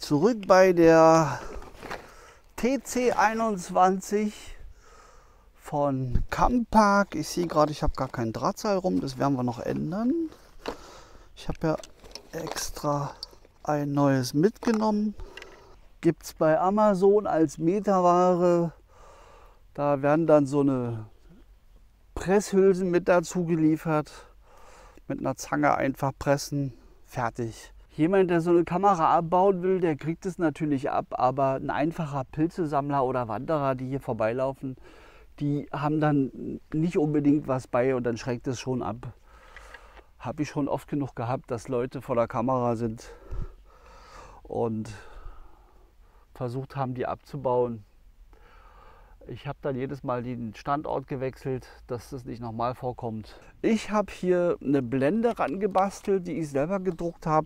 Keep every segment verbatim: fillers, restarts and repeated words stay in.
zurück bei der T C einundzwanzig von Campark. Ich sehe gerade, ich habe gar kein Drahtseil rum, das werden wir noch ändern. Ich habe ja extra ein neues mitgenommen. Gibt es bei Amazon als Meterware. Da werden dann so eine Presshülsen mit dazu geliefert. Mit einer Zange einfach pressen, fertig. Jemand, der so eine Kamera abbauen will, der kriegt es natürlich ab, aber ein einfacher Pilzesammler oder Wanderer, die hier vorbeilaufen, die haben dann nicht unbedingt was bei und dann schreckt es schon ab. Habe ich schon oft genug gehabt, dass Leute vor der Kamera sind und versucht haben, die abzubauen. Ich habe dann jedes Mal den Standort gewechselt, dass das nicht nochmal vorkommt. Ich habe hier eine Blende rangebastelt, die ich selber gedruckt habe.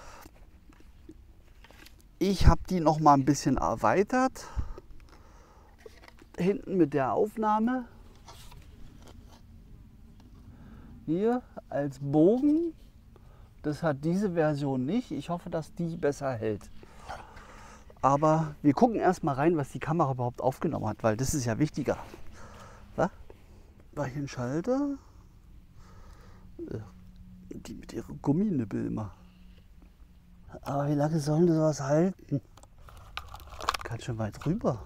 Ich habe die noch mal ein bisschen erweitert. Hinten mit der Aufnahme. Hier als Bogen. Das hat diese Version nicht. Ich hoffe, dass die besser hält. Aber wir gucken erst mal rein, was die Kamera überhaupt aufgenommen hat, weil das ist ja wichtiger. Was? War hier ein Schalter? Die mit ihren Gumminippel immer. Aber wie lange sollen das was halten? Ganz schön weit rüber.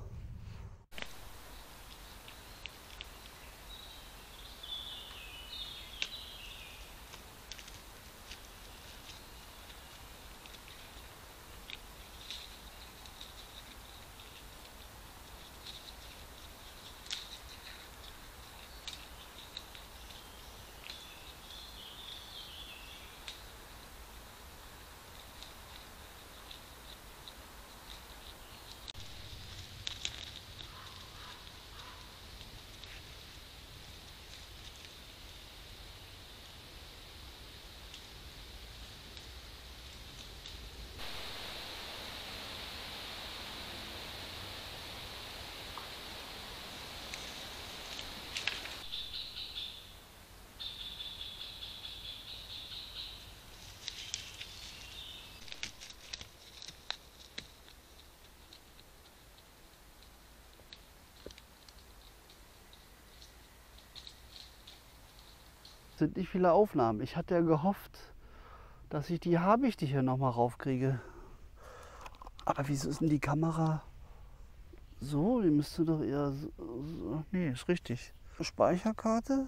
Sind nicht viele Aufnahmen. Ich hatte ja gehofft, dass ich die Habichte hier noch mal raufkriege. Aber wieso ist denn die Kamera so? Die müsste doch eher so, so. Nee, ist richtig. Speicherkarte.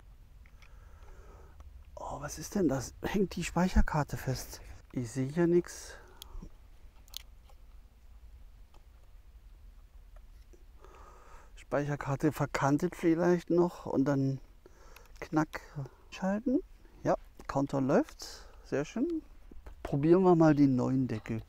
Oh, was ist denn das? Hängt die Speicherkarte fest? Ich sehe hier nichts. Speicherkarte verkantet vielleicht noch und dann knack schalten. Ja, Counter läuft. Sehr schön. Probieren wir mal den neuen Deckel.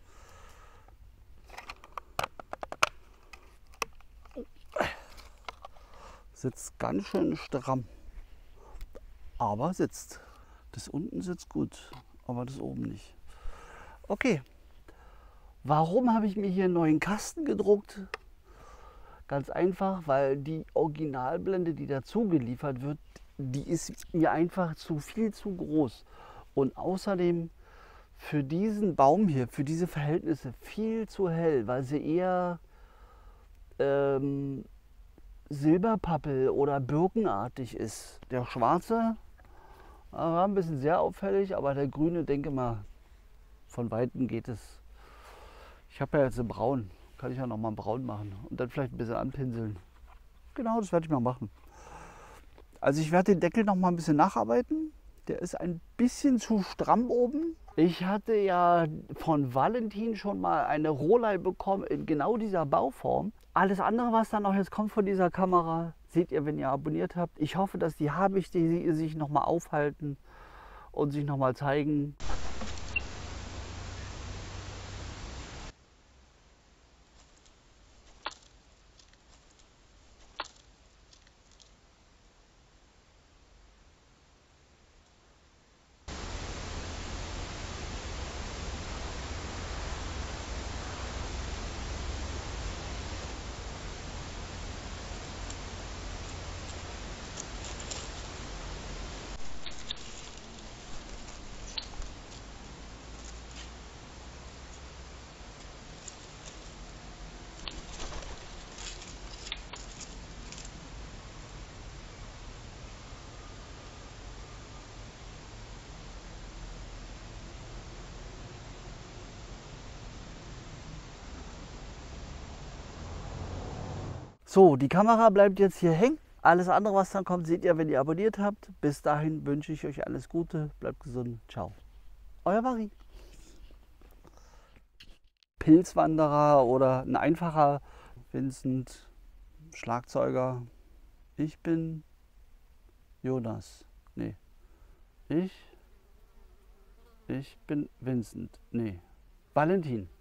Sitzt ganz schön stramm. Aber sitzt. Das unten sitzt gut, aber das oben nicht. Okay. Warum habe ich mir hier einen neuen Kasten gedruckt? Ganz einfach, weil die Originalblende, die dazu geliefert wird, die ist mir einfach zu viel zu groß. Und außerdem für diesen Baum hier, für diese Verhältnisse viel zu hell, weil sie eher ähm, Silberpappel oder birkenartig ist. Der schwarze war ein bisschen sehr auffällig, aber der grüne, denke mal, von Weitem geht es. Ich habe ja jetzt einen braun. Kann ich ja noch mal braun machen und dann vielleicht ein bisschen anpinseln. Genau, das werde ich mal machen. Also ich werde den Deckel noch mal ein bisschen nacharbeiten. Der ist ein bisschen zu stramm oben. Ich hatte ja von Valentin schon mal eine Rolex bekommen in genau dieser Bauform. Alles andere, was dann noch jetzt kommt von dieser Kamera, seht ihr, wenn ihr abonniert habt. Ich hoffe, dass die Habichte sich noch mal aufhalten und sich noch mal zeigen. So, die Kamera bleibt jetzt hier hängen. Alles andere, was dann kommt, seht ihr, wenn ihr abonniert habt. Bis dahin wünsche ich euch alles Gute. Bleibt gesund. Ciao. Euer Barry. Pilzwanderer oder ein einfacher Vincent, Schlagzeuger. Ich bin Jonas. Nee. Ich. Ich bin Vincent. Nee. Valentin.